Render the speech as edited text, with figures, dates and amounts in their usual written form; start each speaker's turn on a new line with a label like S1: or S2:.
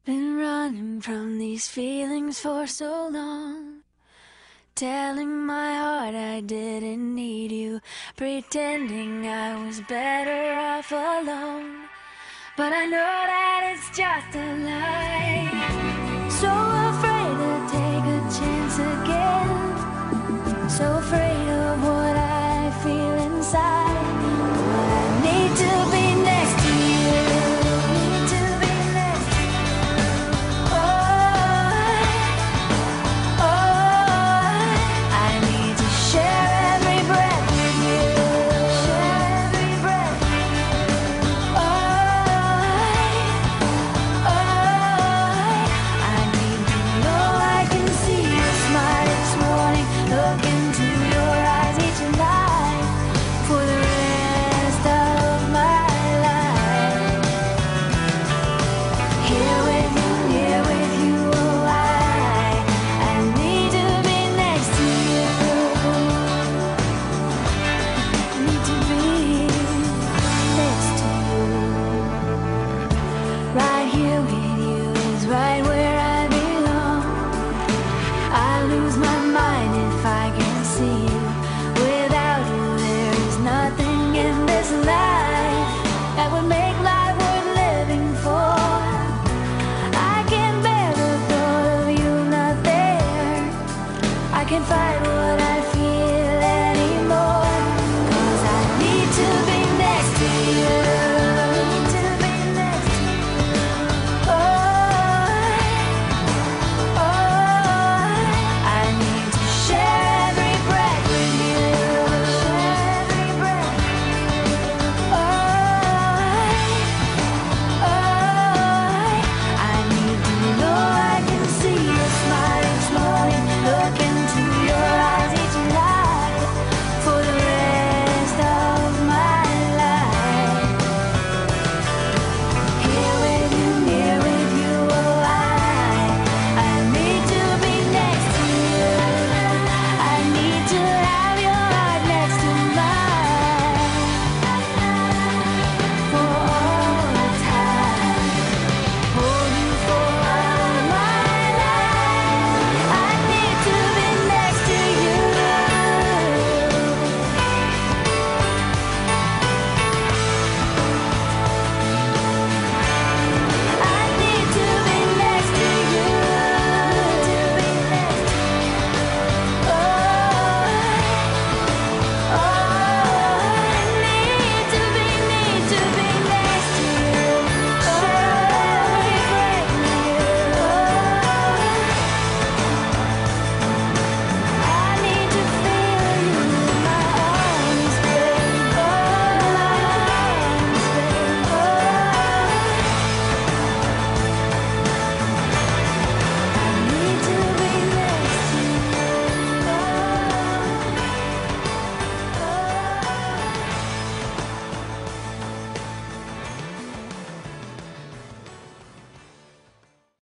S1: Been running from these feelings for so long, telling my heart I didn't need you, pretending I was better off alone. But I know that it's just a lie. So afraid to take a chance again, so afraid